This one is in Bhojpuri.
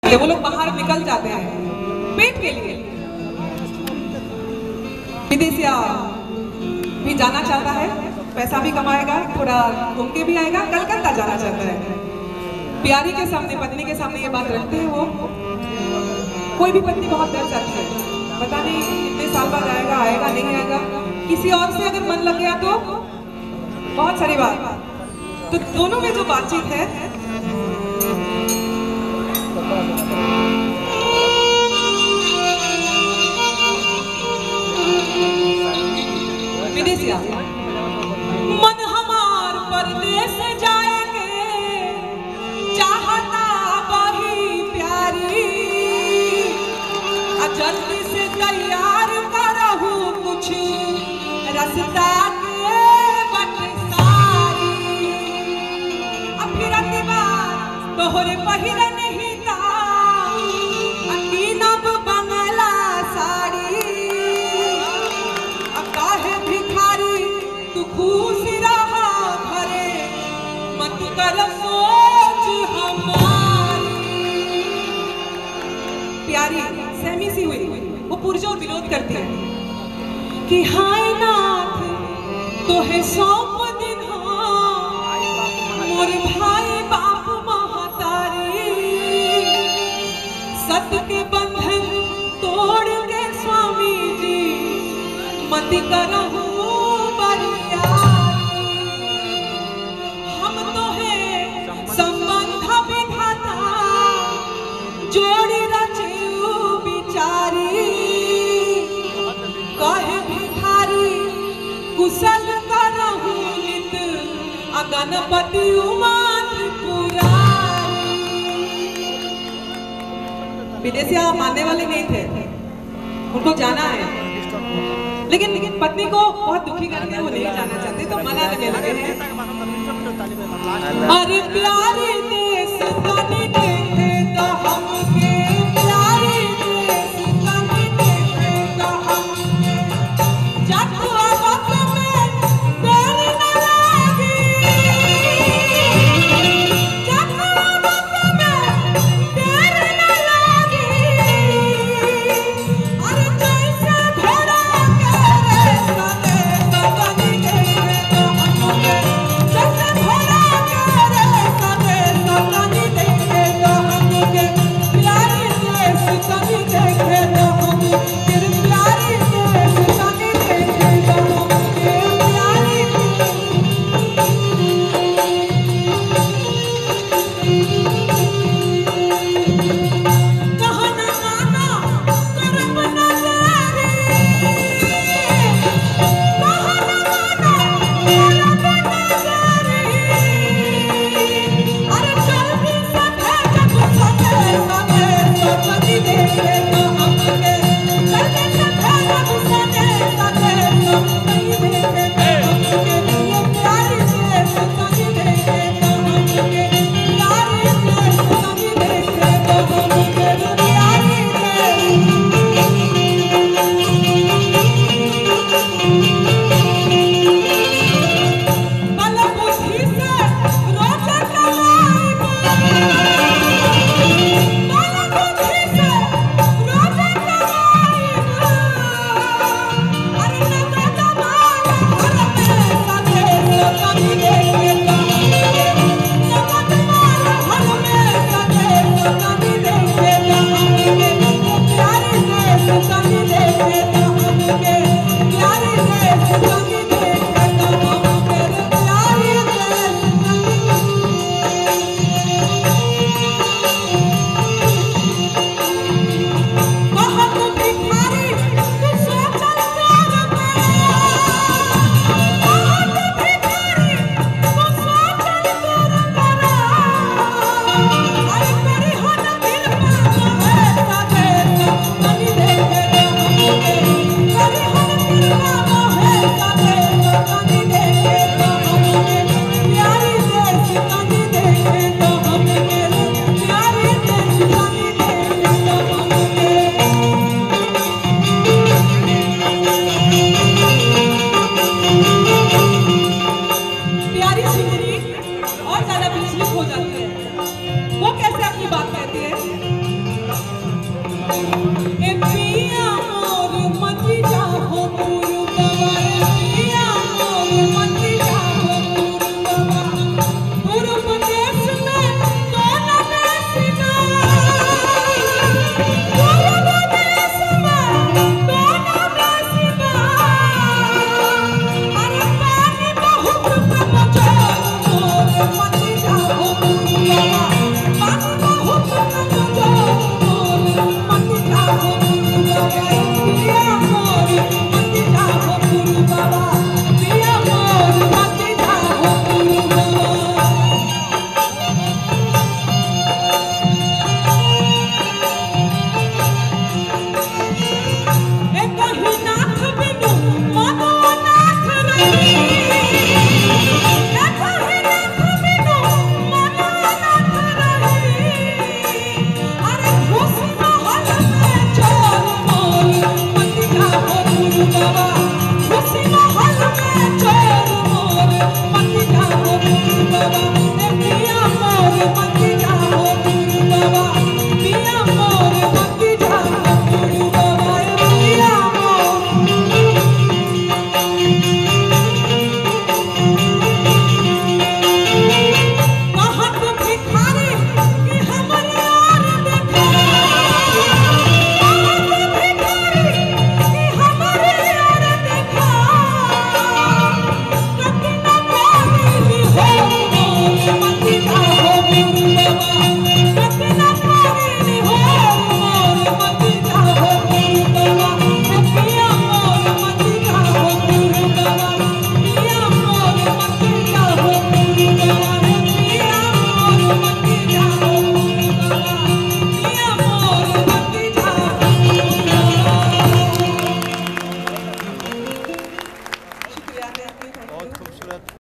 वो लोग बाहर निकल जाते हैं पेट के लिए। विदेशिया भी जाना चाहता है, पैसा भी कमाएगा, थोड़ा घूम के भी आएगा, कलकत्ता जाना चाहता है। प्यारी के सामने, पत्नी के सामने ये बात रखते हैं वो। कोई भी पत्नी बहुत डर जाती है, पता नहीं कितने साल बाद आएगा, आएगा नहीं आएगा, किसी और से अगर मन लग गया तो बहुत सारी बात। तो दोनों में जो बातचीत है, विदेशिया मन हमार परदेश जाएंगे, चाहता वही प्यारी, जल्दी से तैयार करहूं कुछ रास्ता के बटसारी। अब फिर अगली बार तोहरे पहिरे नहीं था अकीनब बंगला साड़ी। अब काहे भिखारी तू खुश रहा घरे, मत कर सोच हमारी। प्यारी सहमी सी हुई, वो पुरजोर विरोध करती है कि हाय नाथ तोहे सौंप दिन मोर भाई बाप महतारी, सत के बंधन तोड़ के स्वामी जी मत करहु बरियारी। हम तोहे संबंध विधाता जोड़ी रचेऊ बिचारी, कहे भिखारी कुशल करहु नित गणपति उमा त्रिपुरारी। विदेशिया मानने वाले नहीं थे, उनको जाना है, लेकिन पत्नी को बहुत दुखी करके वो नहीं जाना चाहते, तो मना करने लगे हैं। अरे प्यारे देश तनी देखे तो हमके, प्यारे देश तनी देखे तो हमके, जठुआ वक्त में देर न लागी, जठुआ वक्त में देर न लागी। अरे जैसे भेड़ा करे सने तनी देखे तो हमके, जैसे भेड़ा करे सने तनी देखे तो है।